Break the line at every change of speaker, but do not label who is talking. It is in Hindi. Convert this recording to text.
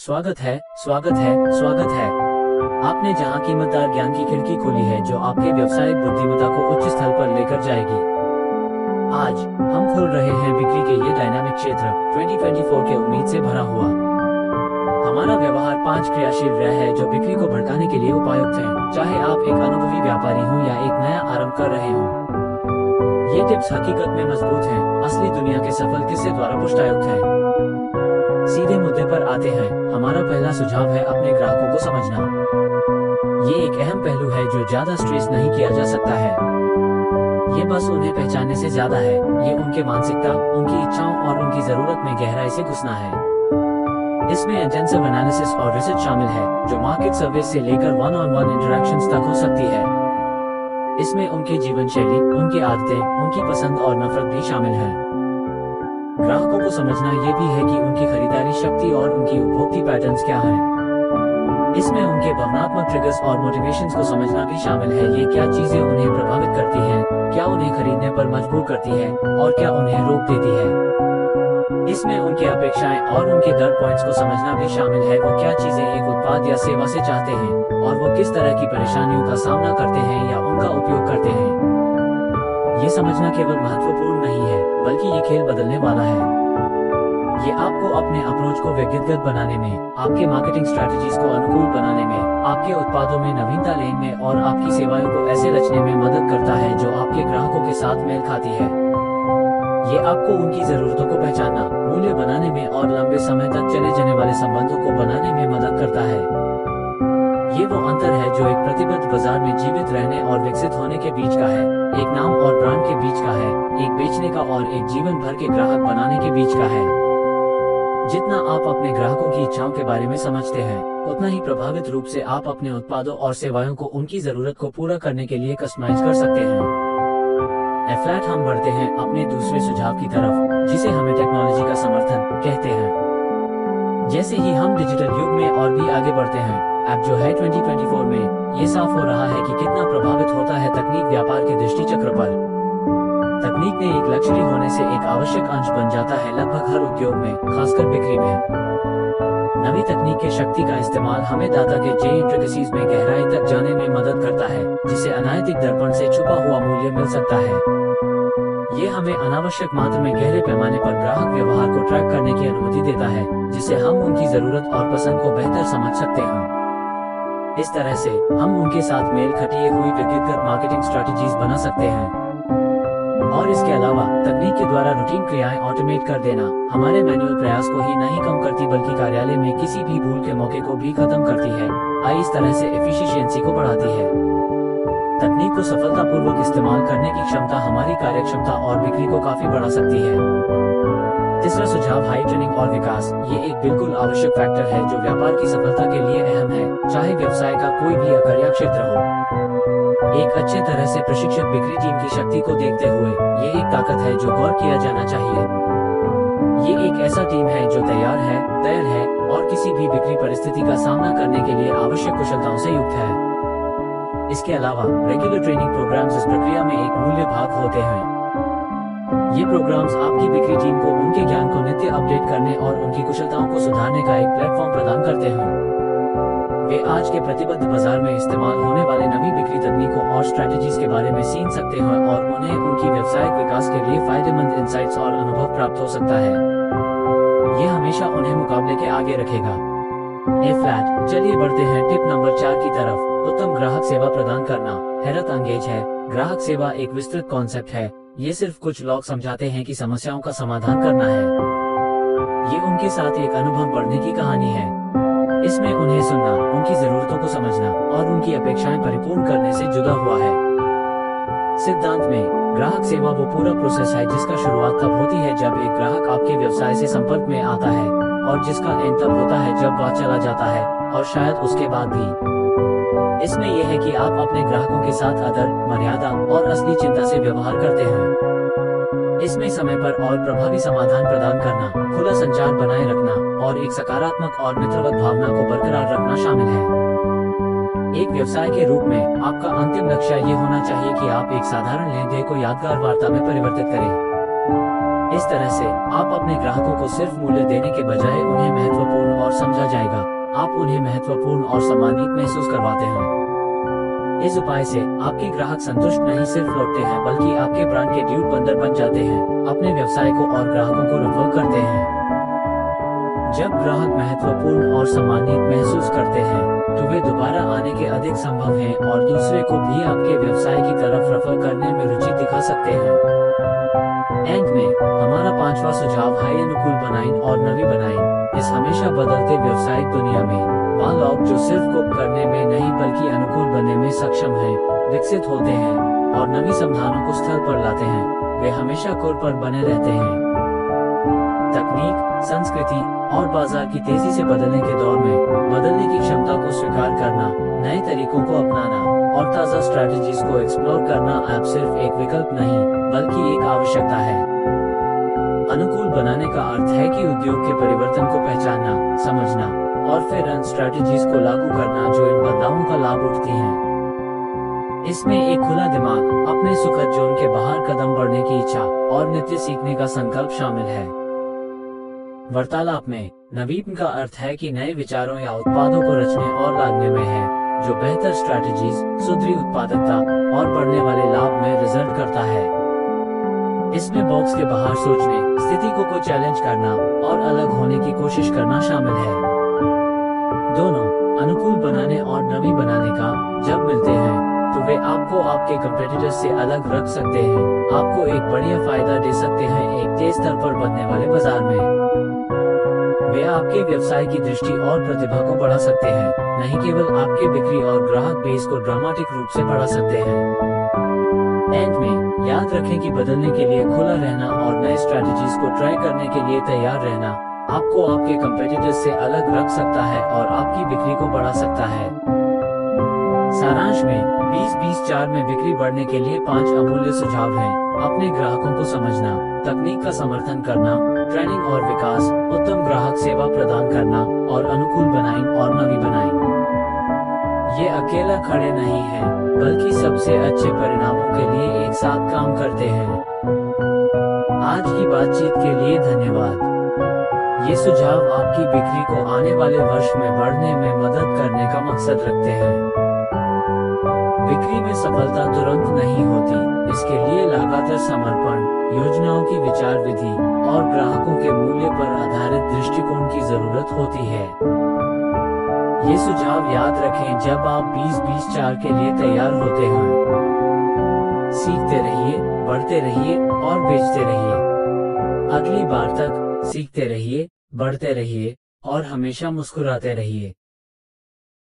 स्वागत है, स्वागत है, स्वागत है। आपने जहां कीमतदार ज्ञान की खिड़की खोली है जो आपके व्यावसायिक बुद्धिमत्ता को उच्च स्तर पर लेकर जाएगी। आज हम खोल रहे हैं बिक्री के ये डायनामिक क्षेत्र 2024 के उम्मीद से भरा हुआ। हमारा व्यवहार 5 क्रियाशील व्यय है जो बिक्री को भड़काने के लिए उपयुक्त है, चाहे आप एक अनुभवी व्यापारी हों या एक नया आरंभ कर रहे हों। ये टिप्स हकीकत में मजबूत हैं, असली दुनिया के सफल किस्से द्वारा पुष्टायुक्त हैं। सीधे मुद्दे पर आते हैं। हमारा पहला सुझाव है अपने ग्राहकों को समझना। ये एक अहम पहलू है जो ज्यादा स्ट्रेस नहीं किया जा सकता है। ये बस उन्हें पहचानने से ज्यादा है। ये उनके मानसिकता, उनकी इच्छाओं और उनकी जरूरत में गहराई से घुसना है। इसमें इंटेंसिव एनालिसिस और रिसर्च शामिल है जो मार्केट सर्विस से लेकर वन ऑन वन इंटरेक्शंस तक हो सकती है। इसमें उनकी जीवन शैली, उनकी आदतें, उनकी पसंद और नफरत भी शामिल है। ग्राहकों को समझना ये भी है कि उनकी खरीदारी शक्ति और उनकी उपभोक्ता पैटर्न्स क्या हैं। इसमें उनके भावनात्मक ट्रिगर्स और मोटिवेशंस को समझना भी शामिल है। ये क्या चीजें उन्हें प्रभावित करती हैं, क्या उन्हें खरीदने पर मजबूर करती है और क्या उन्हें रोक देती है। इसमें उनकी अपेक्षाएं और उनके दर पॉइंट्स को समझना भी शामिल है। वो क्या चीजें एक उत्पाद या सेवा से चाहते हैं और वो किस तरह की परेशानियों का सामना करते हैं या उनका उपयोग करते हैं। ये समझना केवल महत्वपूर्ण नहीं है बल्कि ये खेल बदलने वाला है। ये आपको अपने अप्रोच को व्यक्तिगत बनाने में, आपके मार्केटिंग स्ट्रेटजीज को अनुकूल बनाने में, आपके उत्पादों में नवीनता लाने में और आपकी सेवाओं को ऐसे रचने में मदद करता है जो आपके ग्राहकों के साथ मेल खाती है। ये आपको उनकी जरूरतों को पहचानना, मूल्य बनाने में और लंबे समय तक चले जाने वाले संबंधों को बनाने में मदद करता है। ये वो अंतर है जो एक प्रतिबद्ध बाजार में जीवित रहने और विकसित होने के बीच का है, एक नाम और ब्रांड के बीच का है, एक बेचने का और एक जीवन भर के ग्राहक बनाने के बीच का है। जितना आप अपने ग्राहकों की इच्छाओं के बारे में समझते हैं, उतना ही प्रभावित रूप से आप अपने उत्पादों और सेवाओं को उनकी जरूरत को पूरा करने के लिए कस्टमाइज कर सकते हैं। फ्लैट हम बढ़ते हैं अपने दूसरे सुझाव की तरफ, जिसे हमें टेक्नोलॉजी का समर्थन कहते हैं। जैसे ही हम डिजिटल युग में और भी आगे बढ़ते हैं, अब जो है 2024 में ये साफ हो रहा है कि कितना प्रभावित होता है तकनीक व्यापार के दृष्टिचक्र पर। तकनीक ने एक लक्ष्य होने से एक आवश्यक अंश बन जाता है लगभग हर उद्योग में, खासकर बिक्री में। नवी तकनीक के शक्ति का इस्तेमाल हमें डाटा के इंट्रिकसीज में गहराई तक जाने में मदद करता है, जिसे अनैतिक दर्पण से छुपा हुआ मूल्य मिल सकता है। ये हमें अनावश्यक मात्रा में गहरे पैमाने पर ग्राहक व्यवहार को ट्रैक करने की अनुमति देता है, जिससे हम उनकी जरूरत और पसंद को बेहतर समझ सकते हैं। इस तरह से हम उनके साथ मेल खटिए हुई व्यक्तिगत मार्केटिंग स्ट्रेटजीज बना सकते हैं। और इसके अलावा तकनीक के द्वारा रूटीन क्रियाएं ऑटोमेट कर देना हमारे मैनुअल प्रयास को ही नहीं कम करती बल्कि कार्यालय में किसी भी भूल के मौके को भी खत्म करती है। इस तरह से एफिशिएंसी को बढ़ाती है। तकनीक को सफलतापूर्वक इस्तेमाल करने की क्षमता हमारी कार्यक्षमता और बिक्री को काफी बढ़ा सकती है। तीसरा सुझाव हाई ट्रेनिंग और विकास। ये एक बिल्कुल आवश्यक फैक्टर है जो व्यापार की सफलता के लिए अहम है, चाहे व्यवसाय का कोई भी आकार क्षेत्र हो। एक अच्छे तरह से प्रशिक्षित बिक्री टीम की शक्ति को देखते हुए ये एक ताकत है जो गौर किया जाना चाहिए। ये एक ऐसा टीम है जो तैयार है और किसी भी बिक्री परिस्थिति का सामना करने के लिए आवश्यक कुशलताओं से युक्त है। इसके अलावा रेगुलर ट्रेनिंग प्रोग्राम्स इस प्रक्रिया में एक मूल्य भाग होते हैं। ये प्रोग्राम्स आपकी बिक्री टीम को उनके ज्ञान को नित्य अपडेट करने और उनकी कुशलताओं को सुधारने का एक प्लेटफॉर्म प्रदान करते हैं। वे आज के प्रतिबद्ध बाजार में इस्तेमाल होने वाले नवी बिक्री तकनीकों और स्ट्रेटजीज के बारे में सीख सकते हैं और उन्हें उनकी व्यावसायिक विकास के लिए फायदेमंद इंसाइट्स और अनुभव प्राप्त हो सकता है। ये हमेशा उन्हें मुकाबले के आगे रखेगा। फ्लैट चलिए बढ़ते हैं टिप नंबर 4 की तरफ। उत्तम ग्राहक सेवा प्रदान करना हैरत अंगेज है। ग्राहक सेवा एक विस्तृत कॉन्सेप्ट है। ये सिर्फ कुछ लोग समझाते हैं कि समस्याओं का समाधान करना है। ये उनके साथ एक अनुभव बढ़ने की कहानी है। इसमें उन्हें सुनना, उनकी जरूरतों को समझना और उनकी अपेक्षाएं परिपूर्ण करने से जुड़ा हुआ है। सिद्धांत में ग्राहक सेवा वो पूरा प्रोसेस है जिसका शुरुआत तब होती है जब एक ग्राहक आपके व्यवसाय से संपर्क में आता है और जिसका एंड तब होता है जब वह चला जाता है और शायद उसके बाद भी। इसमें यह है कि आप अपने ग्राहकों के साथ आदर, मर्यादा और असली चिंता से व्यवहार करते हैं। इसमें समय पर और प्रभावी समाधान प्रदान करना, खुला संचार बनाए रखना और एक सकारात्मक और मित्रवत भावना को बरकरार रखना शामिल है। एक व्यवसाय के रूप में आपका अंतिम लक्ष्य ये होना चाहिए कि आप एक साधारण लेन देन को यादगार वार्ता में परिवर्तित करें। इस तरह से आप अपने ग्राहकों को सिर्फ मूल्य देने के बजाय उन्हें महत्वपूर्ण और समझा जाएगा, आप उन्हें महत्वपूर्ण और सम्मानित महसूस करवाते हैं। इस उपाय से आपके ग्राहक संतुष्ट नहीं सिर्फ लौटते हैं बल्कि आपके ब्रांड के ड्यूब बंदर बन जाते हैं, अपने व्यवसाय को और ग्राहकों को रेफर करते हैं। जब ग्राहक महत्वपूर्ण और सम्मानित महसूस करते हैं तो वे दोबारा आने के अधिक संभव हैं और दूसरे को भी आपके व्यवसाय की तरफ रेफर करने में रुचि दिखा सकते हैं। एंड में हमारा 5वां सुझाव है अनुकूल बनाएं और नवी बनाएं। इस हमेशा बदलते व्यवसायिक दुनिया में वह लोग जो सिर्फ कोप करने में नहीं बल्कि अनुकूल बनने में सक्षम हैं, विकसित होते हैं और नवी समाधानों को स्थल पर लाते हैं, वे हमेशा कोर पर बने रहते हैं। तकनीक, संस्कृति और बाजार की तेजी से बदलने के दौर में बदलने की क्षमता को स्वीकार करना, नए तरीकों को अपनाना और ताज़ा स्ट्रैटेजीज को एक्सप्लोर करना अब सिर्फ एक विकल्प नहीं बल्कि एक आवश्यकता है। अनुकूल बनाने का अर्थ है कि उद्योग के परिवर्तन को पहचानना, समझना और फिर उन स्ट्रैटेजीज को लागू करना जो इन बदलावों का लाभ उठाती हैं। इसमें एक खुला दिमाग, अपने सुखद जोन के बाहर कदम बढ़ने की इच्छा और नित्य सीखने का संकल्प शामिल है। वार्तालाप में नवीन का अर्थ है कि नए विचारों या उत्पादों को रचने और लादने में है, जो बेहतर स्ट्रैटेजीज, सुधरी उत्पादकता और बढ़ने वाले लाभ में रिजल्ट करता है। इसमें बॉक्स के बाहर सोचने, स्थिति को चैलेंज करना और अलग होने की कोशिश करना शामिल है। दोनों, अनुकूल बनाने और नवी बनाने का, जब मिलते हैं तो वे आपको आपके कंपेटिटर्स से अलग रख सकते हैं, आपको एक बढ़िया फायदा दे सकते हैं एक तेज स्तर पर बढ़ने वाले बाजार में। वे आपके व्यवसाय की दृष्टि और प्रतिभा को बढ़ा सकते हैं, नहीं केवल आपके बिक्री और ग्राहक बेस को ड्रामेटिक रूप से बढ़ा सकते हैं। एंड में याद रखें कि बदलने के लिए खुला रहना और नए स्ट्रैटेजीज को ट्राई करने के लिए तैयार रहना आपको आपके कंपेटिटर्स से अलग रख सकता है और आपकी बिक्री को बढ़ा सकता है। सारांश में 20-20-4 में बिक्री बढ़ने के लिए 5 अमूल्य सुझाव हैं। अपने ग्राहकों को समझना, तकनीक का समर्थन करना, ट्रेनिंग और विकास, उत्तम ग्राहक सेवा प्रदान करना और अनुकूल बनाएं और नवी बनाएं। ये अकेला खड़े नहीं हैं, बल्कि सबसे अच्छे परिणामों के लिए एक साथ काम करते हैं। आज की बातचीत के लिए धन्यवाद। ये सुझाव आपकी बिक्री को आने वाले वर्ष में बढ़ने में मदद करने का मकसद रखते हैं। बिक्री में सफलता तुरंत नहीं होती, इसके लिए लगातार समर्पण, योजनाओं की विचार विधि और ग्राहकों के मूल्य पर आधारित दृष्टिकोण की जरूरत होती है। ये सुझाव याद रखें जब आप 20-20-4 के लिए तैयार होते हैं। सीखते रहिए, बढ़ते रहिए और बेचते रहिए। अगली बार तक सीखते रहिए, बढ़ते रहिए और हमेशा मुस्कुराते रहिए।